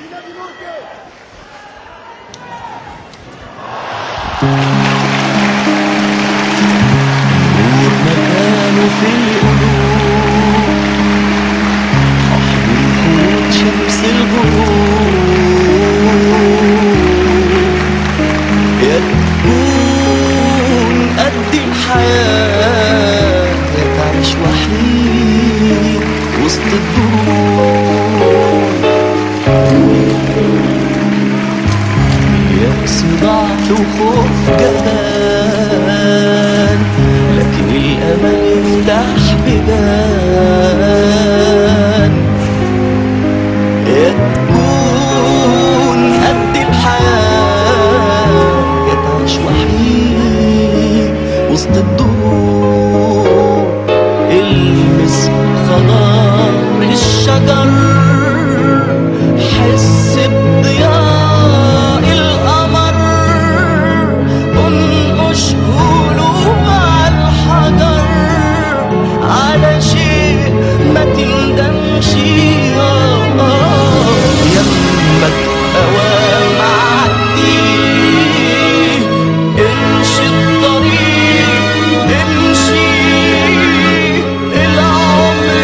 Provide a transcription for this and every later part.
نور مكانه في القلوب، أحضن خيوط شمس الغروب، يا تكون قد الحياة يا تعيش وحيد وسط الدروب. اليأس ضعف وخوف جبان، لكن الأمل يفتح بيبان. يا تكون قد الحياة يا تعيش وحيد وسط الدروب. المس خضار الشجر، حس بضياء القمر، انقش قلوب على الحجر على شيء ما تندمش. يمك اوام عدي، امشي الطريق امشي، العمر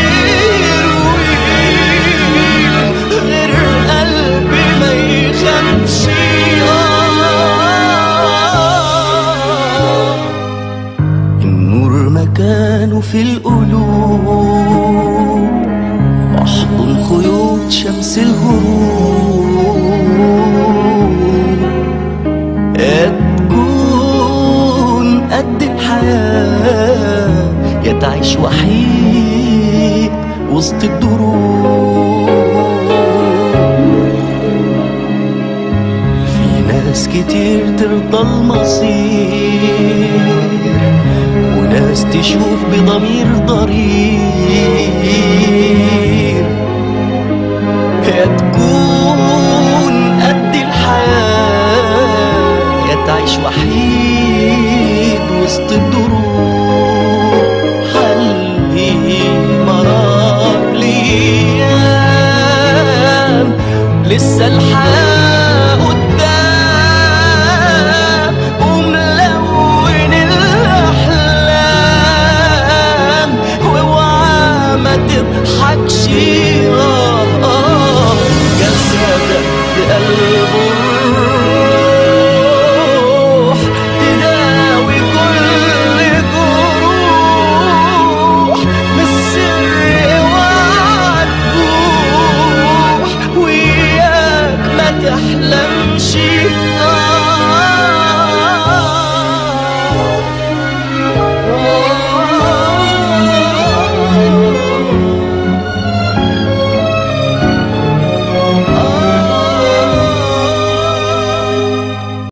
يروي غير قلبي ما يخافش. النور مكانه في القلوب، احضن خيوط شمس الغروب. يا تكون قد الحياة يا تعيش وحيد وسط الدروب. في ناس كتير ترضى المصير، وناس تشوف بضمير ضرير. يا تكون قد الحياة يا تعيش وحيد وسط الدروب. حلقي مرار ليام لسه